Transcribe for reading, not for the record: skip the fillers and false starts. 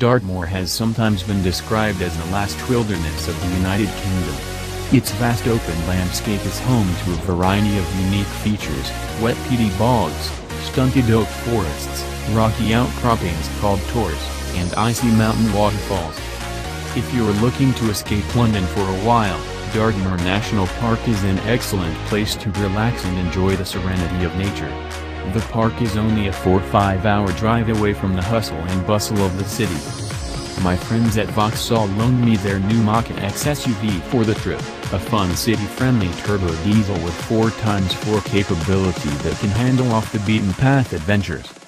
Dartmoor has sometimes been described as the last wilderness of the United Kingdom. Its vast open landscape is home to a variety of unique features: wet peaty bogs, stunted oak forests, rocky outcroppings called tors, and icy mountain waterfalls. If you're looking to escape London for a while, Dartmoor National Park is an excellent place to relax and enjoy the serenity of nature. The park is only a 4-5 hour drive away from the hustle and bustle of the city. My friends at Vauxhall loaned me their new Mach-X SUV for the trip, a fun city-friendly turbo diesel with 4x4 capability that can handle off-the-beaten-path adventures.